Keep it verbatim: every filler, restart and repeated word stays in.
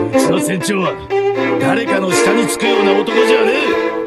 うちの船長は誰かの下につくような男じゃねえ。